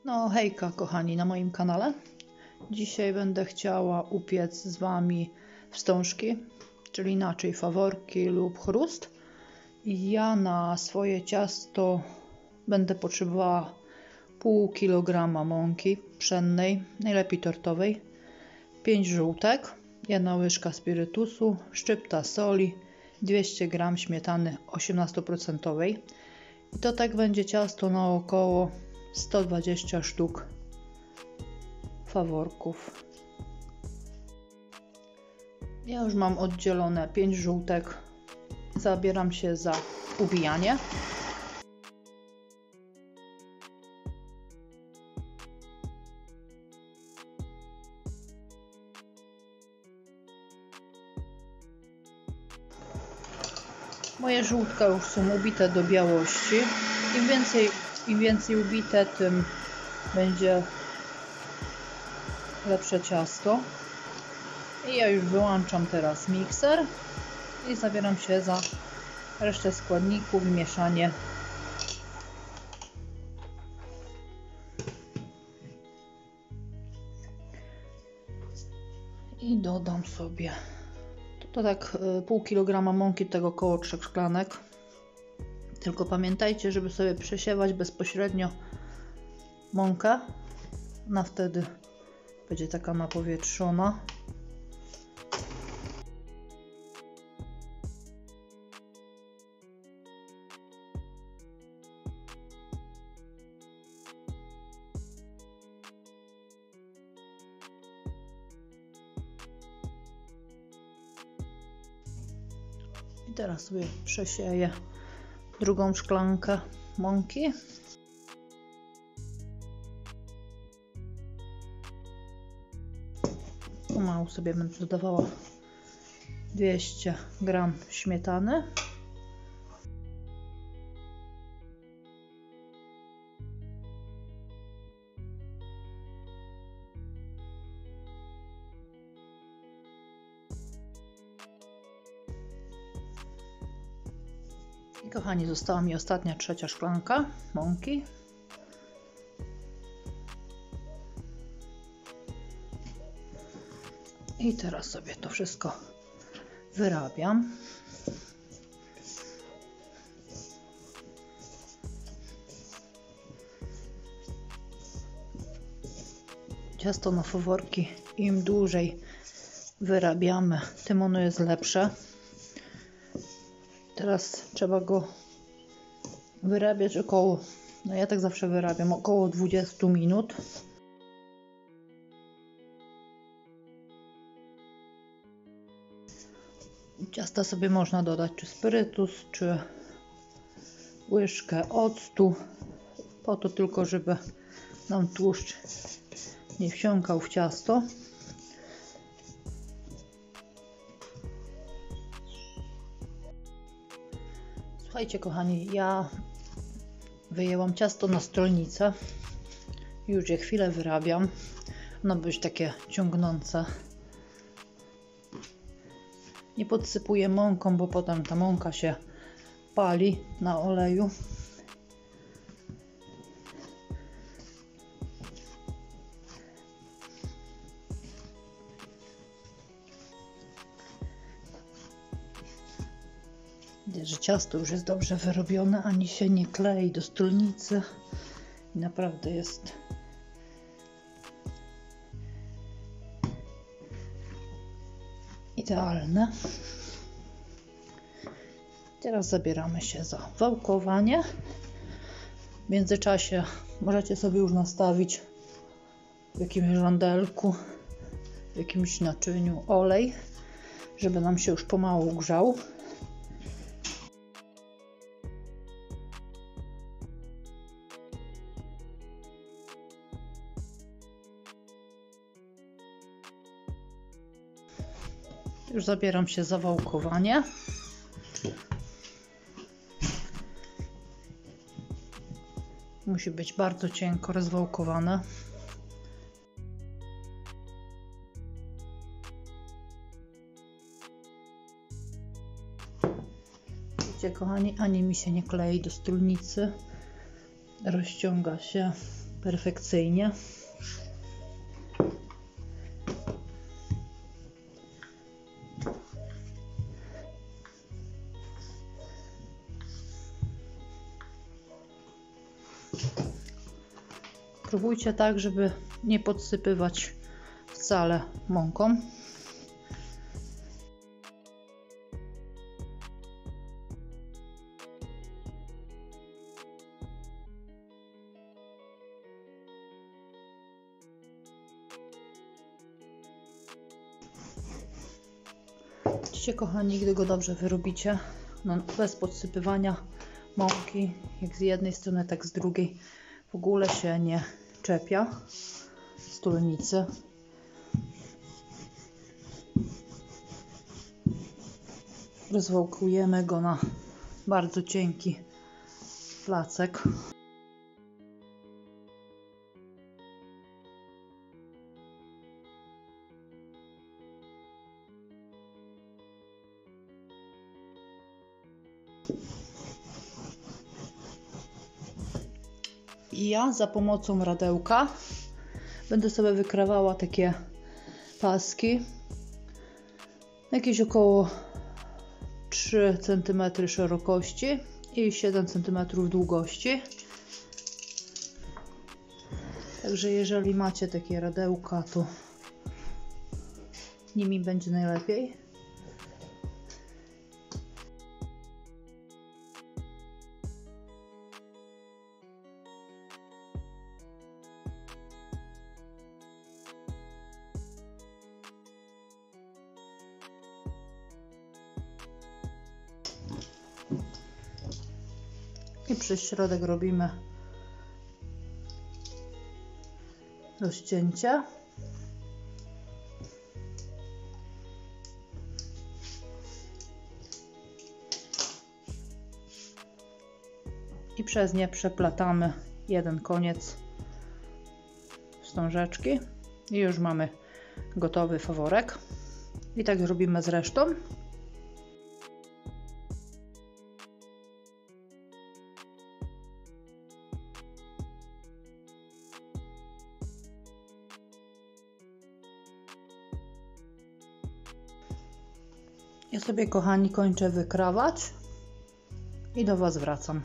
No hejka kochani na moim kanale. Dzisiaj będę chciała upiec z Wami wstążki, czyli inaczej faworki lub chrust. Ja na swoje ciasto będę potrzebowała pół kilograma mąki pszennej, najlepiej tortowej, 5 żółtek, 1 łyżka spirytusu, szczypta soli, 200 g śmietany 18%. I to tak będzie ciasto na około 120 sztuk faworków. Ja już mam oddzielone 5 żółtek. Zabieram się za uwijanie. Moje żółtka już są ubite do białości. Im więcej ubite, tym będzie lepsze ciasto. I ja już wyłączam teraz mikser i zabieram się za resztę składników i mieszanie. I dodam sobie to tak pół kilograma mąki, tego około 3 szklanek. Tylko pamiętajcie, żeby sobie przesiewać bezpośrednio mąkę. Ona wtedy będzie taka napowietrzona. I teraz sobie przesieję drugą szklankę mąki. Pomału sobie będę dodawała 200 g śmietany. I kochani, została mi ostatnia, trzecia szklanka mąki. I teraz sobie to wszystko wyrabiam. Ciasto na faworki im dłużej wyrabiamy, tym ono jest lepsze. Teraz trzeba go wyrabiać około, no ja tak zawsze wyrabiam, około 20 minut. Ciasta sobie można dodać czy spirytus, czy łyżkę octu, po to tylko, żeby nam tłuszcz nie wsiąkał w ciasto. Słuchajcie kochani, ja wyjęłam ciasto na stolnicę, już je chwilę wyrabiam, ono być takie ciągnące. Nie podsypuję mąką, bo potem ta mąka się pali na oleju. Widać, że ciasto już jest dobrze wyrobione, ani się nie klei do stolnicy. I naprawdę jest idealne. Teraz zabieramy się za wałkowanie. W międzyczasie możecie sobie już nastawić w jakimś rondelku, w jakimś naczyniu olej, żeby nam się już pomału grzał. Już zabieram się za wałkowanie. Musi być bardzo cienko rozwałkowane. Widzicie kochani, ani mi się nie klei do stolnicy. Rozciąga się perfekcyjnie. Próbujcie tak, żeby nie podsypywać wcale mąką. Widzicie, kochani, gdy go dobrze wyrobicie, no, bez podsypywania mąki, jak z jednej strony, tak z drugiej, w ogóle się nie czepia stolnicy. Rozwałkujemy go na bardzo cienki placek. I ja za pomocą radełka będę sobie wykrawała takie paski, jakieś około 3 cm szerokości i 7 cm długości. Także jeżeli macie takie radełka, to nimi będzie najlepiej. I przez środek robimy rozcięcie. I przez nie przeplatamy jeden koniec wstążeczki. I już mamy gotowy faworek. I tak zrobimy z resztą. Ja sobie, kochani, kończę wykrawać i do Was wracam.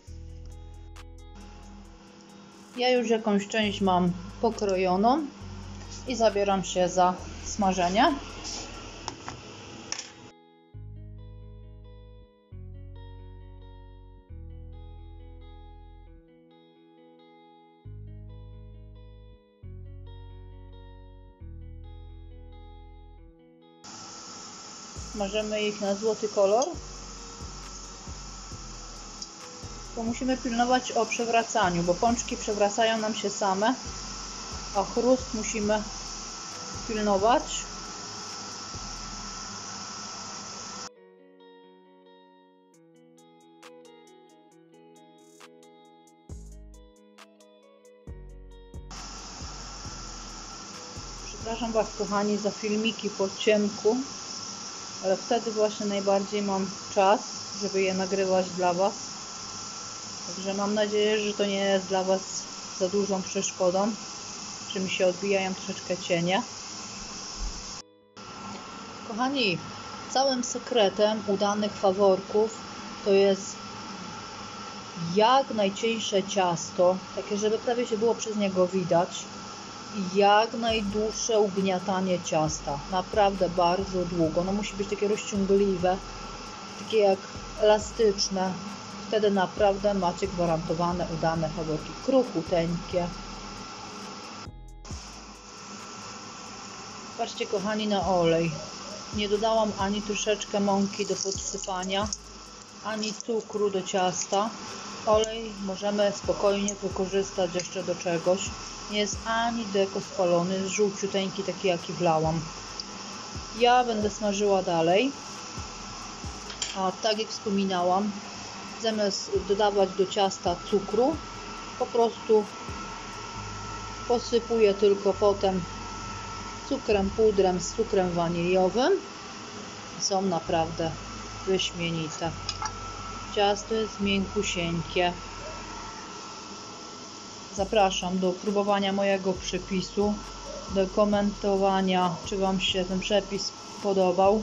Ja już jakąś część mam pokrojoną i zabieram się za smażenie. Smażymy ich na złoty kolor. To musimy pilnować o przewracaniu, bo pączki przewracają nam się same, a chrust musimy pilnować. Przepraszam Was, kochani, za filmiki po ciemku, ale wtedy właśnie najbardziej mam czas, żeby je nagrywać dla Was. Także mam nadzieję, że to nie jest dla Was za dużą przeszkodą, że mi się odbijają troszeczkę cienie. Kochani, całym sekretem udanych faworków to jest jak najcieńsze ciasto, takie, żeby prawie się było przez niego widać, i jak najdłuższe ugniatanie ciasta. Naprawdę bardzo długo. No musi być takie rozciągliwe, takie jak elastyczne. Wtedy naprawdę macie gwarantowane udane faworki. Kruchuteńkie. Patrzcie, kochani, na olej. Nie dodałam ani troszeczkę mąki do podsypania, ani cukru do ciasta. Olej możemy spokojnie wykorzystać jeszcze do czegoś. Nie jest ani deko spalony, jest żółciuteńki, taki jaki wlałam. Ja będę smażyła dalej. A tak jak wspominałam, zamiast dodawać do ciasta cukru, po prostu posypuję tylko potem cukrem pudrem z cukrem waniliowym. Są naprawdę wyśmienite. Ciasto jest miękkusieńkie. zapraszam do próbowania mojego przepisu, do komentowania, czy Wam się ten przepis podobał.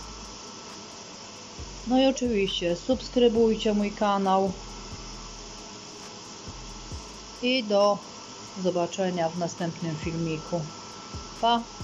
No i oczywiście subskrybujcie mój kanał i do zobaczenia w następnym filmiku. Pa!